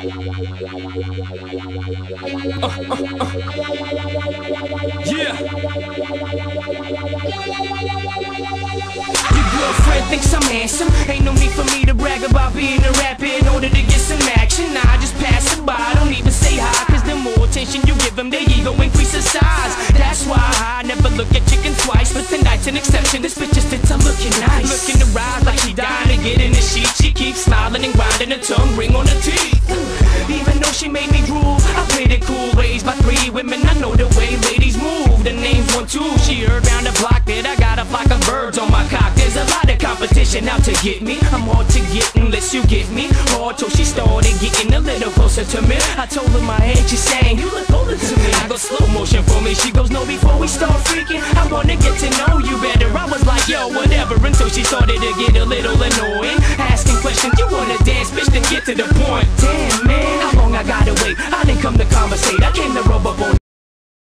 Yeah. Your girlfriend thinks I'm handsome. Ain't no need for me to brag about being a rapper in order to get some action. Nah, I just pass it by, don't even say hi, cause the more attention you give them, their ego increases size. That's why I never look at chicken twice, but tonight's an exception. This bitch's tits are looking nice. Looking to rise like she dying to get in the sheet. She keeps smiling and grinding her tongue, ring on her teeth. Even though she made me drool, I played it cool. Raised by 3 women, I know the way ladies move. The name's 1, 2, she heard round the block that I got a flock of birds on my cock. There's a lot of competition out to get me. I'm hard to get unless you get me. Hard till she started getting a little closer to me. I told her my head, she sang, you look older to me. I go slow motion for me, she goes, no, before we start freaking, I wanna get to know you better. I was like, yo, whatever, until she started to get a little annoying. Asking questions, you wanna dance, bitch, then get to the point. Damn, man, how long I gotta wait? I didn't come to conversate, I came to rub up on